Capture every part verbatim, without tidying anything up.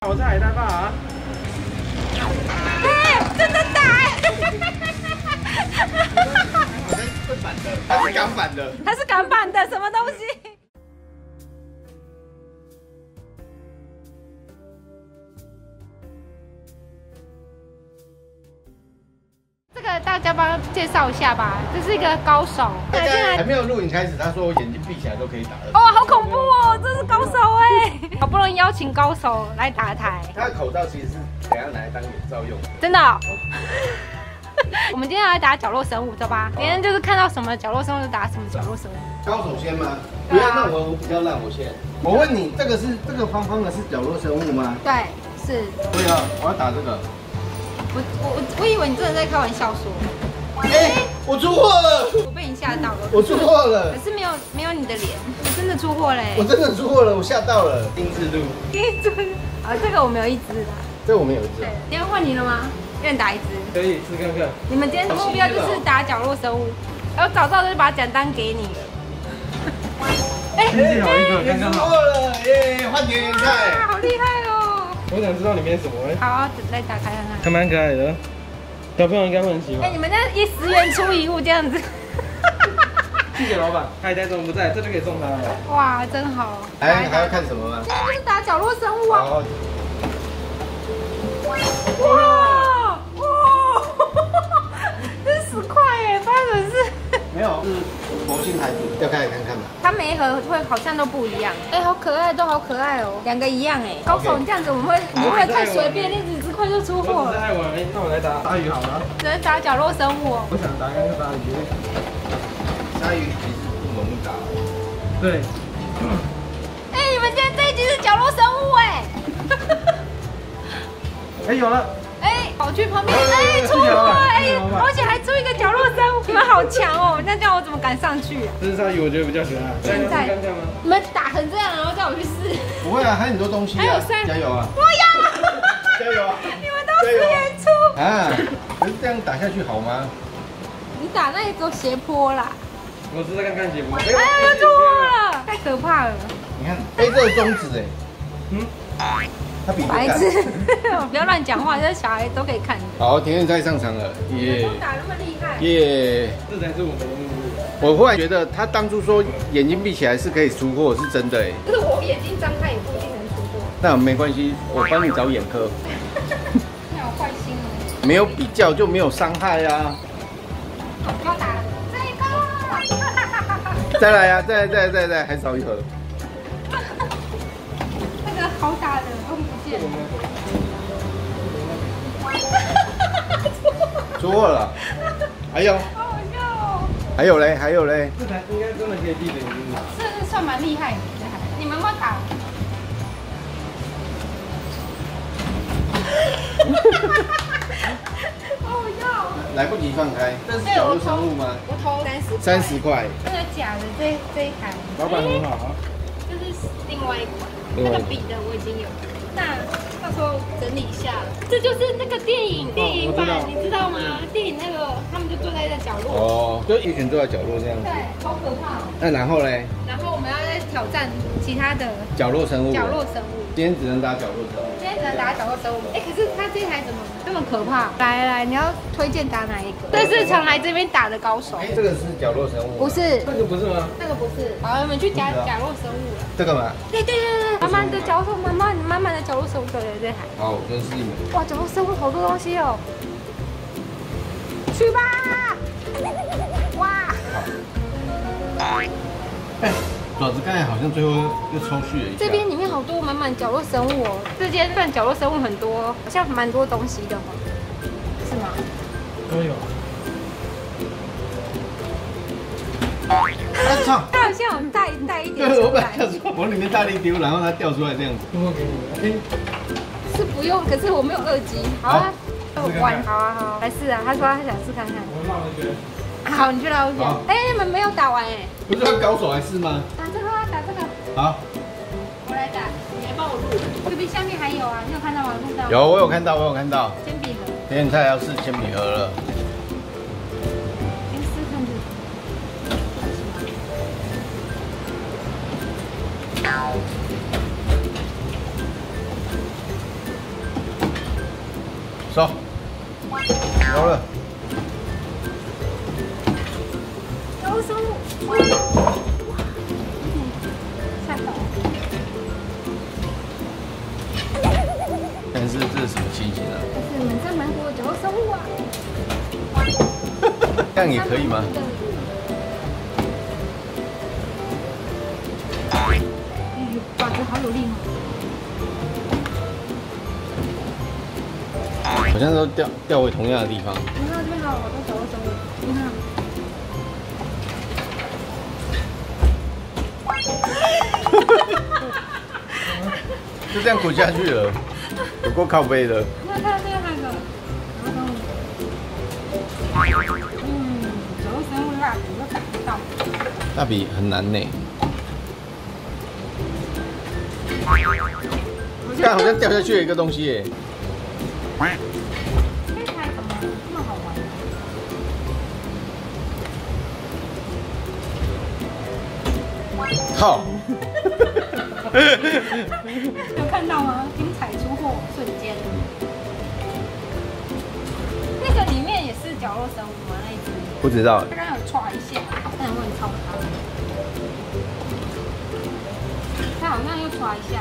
我是海带爸啊！ 哎，真的打！ 好像会反的，它是港版的， 它是港版的什么东西？这个大家帮介绍一下吧，这是一个高手。 大家还没有录影开始，他说我眼睛闭起来都可以打的。 哦，好恐怖哦，这是高手哎！好不容易邀请高手来打台。 他的口罩其实是等下拿来当眼罩用的。 真的、哦。我们今天要来打角落生物，走吧？别人就是看到什么角落生物就打什么角落生物。 高手先吗？不要，那我我比较烂，我先。我问你，这个是这个方方的是角落生物吗？ 对，是。 不要，我要打这个。 我我我以为你真的在开玩笑说。 哎，我出货了！ 我被你吓到了。 我出货了。 可是没有没有你的脸，你真的出货嘞！ 我真的出货了，我吓到了。丁字路。 丁字路。啊，这个我们有一只的。 这个我们有一只。 对，今天换你了吗？一人打一只。 可以试看看。 你们今天的目标就是打角落生物，然后早知道就把奖单给你了。 哎，幸好一个刚刚好。 出货了，耶！换田园菜。 好厉害哦！ 我想知道里面什么哎。 好，来打开看看。 还蛮可爱的，小朋友应该会很喜欢。 哎，你们这一十元出一物这样子。 谢谢老板，海带总不在，这就可以送他了。 哇，真好。 还还要看什么吗？ 今天就是打角落生物啊。哇哇！这是十块哎，发生什么事？ 没有，是魔性海底，要开来看看吧。 它每一盒会好像都不一样。哎，好可爱，都好可爱哦，两个一样哎。高手，你这样子我们会我们会太随便，你几十块就出货了。 我只是爱玩，哎，那我来打鲨鱼好了。 只能打角落生物。 我想打看看鲨鱼。 鲨鱼其实不容易打。 对。 哎，你们今天这一集是角落生物哎。 哎，有了。 哎，跑去旁边，哎，出货哎，而且还出一个角落生物，你们好强哦！那这样我怎么敢上去？ 这是鲨鱼，我觉得比较可爱。 现在你们打成这样，然后叫我去试。 不会啊，还有很多东西。 还有三， 加油啊！ 我要！ 加油啊！ 你们都是演出啊！可是这样打下去好吗？ 你打那一个斜坡啦。 我是在看看节目。 哎呀，又出货了，太可怕了。 你看，哎，这个中指哎，嗯。 白痴，不要乱讲话，这小孩都可以看。 好，田园菜上场了， 耶！打那么厉害， 耶！ 这才是我们的目的。 我忽然觉得他当初说眼睛闭起来是可以出货，是真的哎。 可是我眼睛张开也不一定能出货。 那没关系，我帮你找眼科。 你好坏心哦。 没有比较就没有伤害啊。 不要打了，这个。 再来呀！再来，再来，再来，再来，还少一盒。 那个好打的。 出货了，还有， 好好笑哦。 还有嘞，还有嘞。 这台应该真的可以闭着眼睛打。 这是算蛮厉害的，你们有没有打？好好笑。 来不及放开，这是角落生物吗？ 我投三十。 三十块。 真的假的？这这一台。 老板很好啊。 这是另外一款，那个笔的我已经有了。那到时候整理一下，这就是那个电影电影版，你知道吗？电影那个他们就坐在那角落， 哦，就一群坐在角落这样子。 对，好可怕。 那然后嘞？ 然后我们要再挑战其他的角落生物。 角落生物。 今天只能打角落生物。 今天只能打角落生物。哎，可是它这台怎么这么可怕？来来来，你要推荐打哪一个？这是常来这边打的高手。 哎，这个是角落生物。 不是， 那个不是吗？ 那个不是。好，我们去夹角落生物了。 这个吗？ 对对对对，慢慢的角落，慢慢慢慢的角落生物，对对对。 好，我跟是你们。 哇，角落生物好多东西哦。去吧！哇！ 哎，爪子刚才好像最后又抽蓄了一下。 这边里面好多满满角落生物哦，这间饭角落生物很多，好像蛮多东西的哦，是吗？ 都有。 我操！ 它好像有带带一点。 对，我本来想说往里面大力丢，然后它掉出来这样子。 最后给你们。哎， 是不用，可是我没有二级。好啊，玩，好啊好，来试啊。他说他想试看看。 我绕一圈。 好，你去绕一圈。哎，你们没有打完哎。 不是要高手还是吗？ 打这个啊，打这个。 好。 我来打，你来帮我录。这边下面还有啊，你有看到吗？录到。 有，我有看到，我有看到。 铅笔盒。 田园菜要试铅笔盒了。 先试看这个。 收，有了。 角落生物，哇！吓到！ 但是这是什么情形啊？ 这是满山满谷的角落生物啊！ 这样也可以吗？ 哎呦，爪子好有力哦！ 好像都掉掉回同样的地方。 你看这边还有好多角落生物，你看。 就这样滚下去了，有够靠背的。 那看这个还有个角落生物，嗯，角落生物蜡笔都打不到。 蜡笔很难呢。看，好像掉下去了一个东西耶。 这台怎么这么好玩？ 靠！ 有看到吗？精彩出货瞬间。那个里面也是角落生物吗？那一只？ 不知道。 它刚刚有歘一下，但我很超它。它好像又歘一下。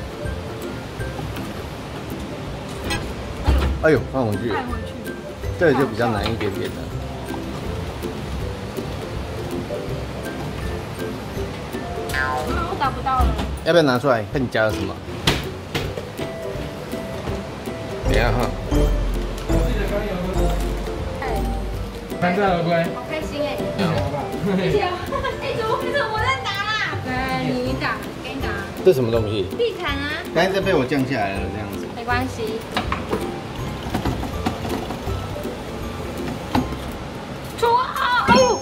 哎呦，放回去。 放回去。 这个就比较难一点点的。 我找不到了。 要不要拿出来？看你加了什么？等一下哈。 三只鹅龟， 好开心哎！ 好吧。 谢谢啊！哎，怎么会是我在打啦？来，你打，给你打。 这什么东西？ 地毯啊。 刚才这被我降下来了，这样子。 没关系。出啊！哎呦！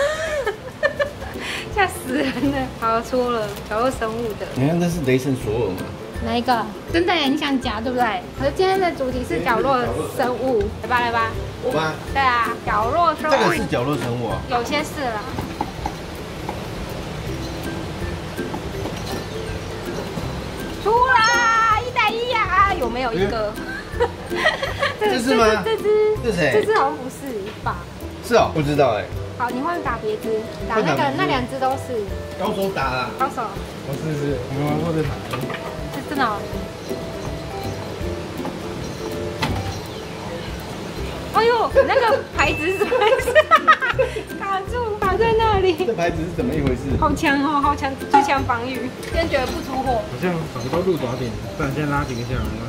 吓死人了！好，出了角落生物的。 你看，这是雷神索尔吗？ 哪一个？真的耶，你想夹对不对？可是今天的主题是角落生物，来吧来吧。 我吗？ 对啊，角落生物。 这个是角落生物啊。 有些是啦。出啦，一打一呀！有没有一个？ 这是吗？ 这只， 这谁？ 这只好像不是吧？ 是哦，不知道哎。 好，你换打别只，打那个那两只都是高手打啦。 高手。 我试试，我们玩过这台。 是真的哦。哎呦，那个牌子是怎么回事？卡住，卡在那里。 这牌子是怎么一回事？ 好强哦，好强，最强防御。今天觉得不出货。 好像找不到鹿爪点，不然先拉几个下来吗？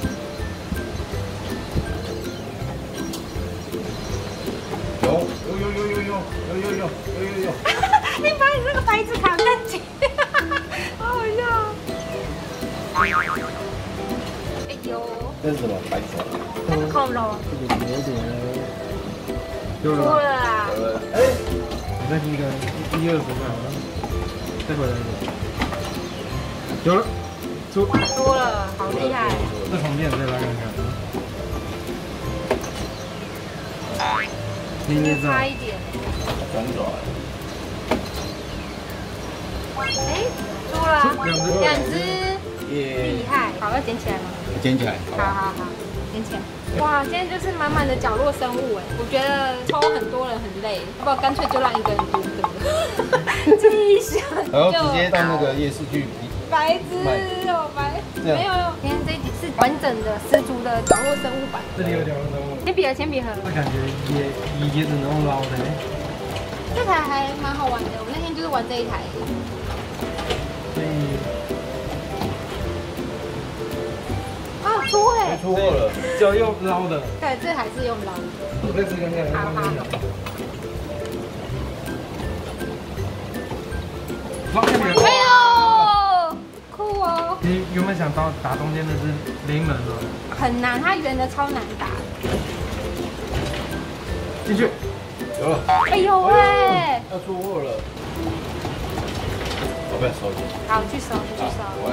有有有有有有有有有有有。 你把你这个牌子卡在紧，好好笑。哎呦。 这是什么白手？ 那个恐龙。 这个有点。 出了啦！ 哎， 你再听一个一二十块，再回来一点。有了，出。 出了，好厉害！ 这旁边再拉看看。你也差一点。 转爪。 哎，出了，两只，厉害！好，要捡起来吗？ 捡起来。 好好好，捡起来。哇，今天就是满满的角落生物哎，我觉得抽很多人很累，要不然干脆就让一个人独得，记一下。 然后直接到那个夜市去比。 白痴哦，白，没有，今天这一集是完整的十足的角落生物版。 这里有角落生物。 铅笔盒，铅笔盒。 那感觉也也只能捞的。 这台还蛮好玩的，我那天就是玩这一台。 所以。 哦，出哎！ 出货了， 就用捞的。 对，这还是用捞的。 我再吃看看。 好好。 捞铅笔。 哎呦，酷哦！ 你原本想打打中间的是零人哦。 很难，它圆的超难打。 进去。 有了。 哎呦喂！ 要出货了。我不要收起。 好，去收，去收。 我来。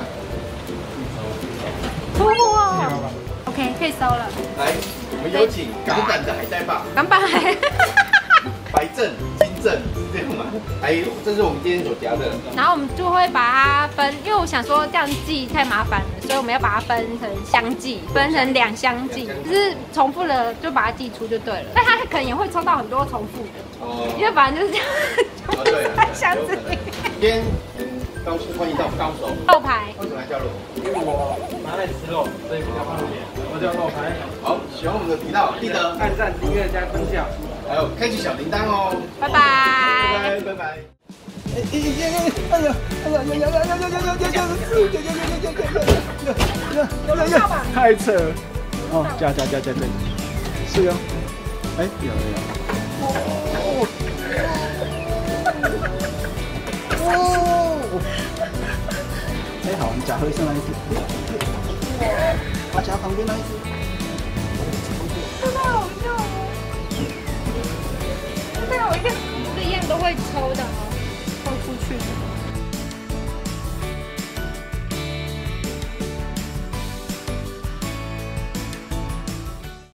出货。OK， 可以收了。 来，我们有请港版的海带爸。 港版海。 白正金正是这样吗？还有，这是我们今天所夹的。 然后我们就会把它分，因为我想说这样记太麻烦了，所以我们要把它分成箱记，分成两箱记，就是重复了就把它记出就对了。但它可能也会抽到很多重复的，哦，因为反正就是这样，就在箱子里。 今天高欢迎到高手肉排， 为什么要叫肉？ 因为我蛮爱吃肉，所以比较方便。我叫肉排。 好，喜欢我们的频道，记得按赞、订阅加分享， 还有开启小铃铛哦。 拜拜， 拜拜，拜拜。哎哎哎哎！哎呀！哎呀呀呀呀呀呀呀呀呀呀呀呀呀呀呀呀呀！太扯了！哦，加加加加加，是哦。哎，有有有。哦哦！哎，好，你夹回上来一次。我夹旁边那一只。 这太好笑了！这太好笑，这一样都会抽的哦，抽出去。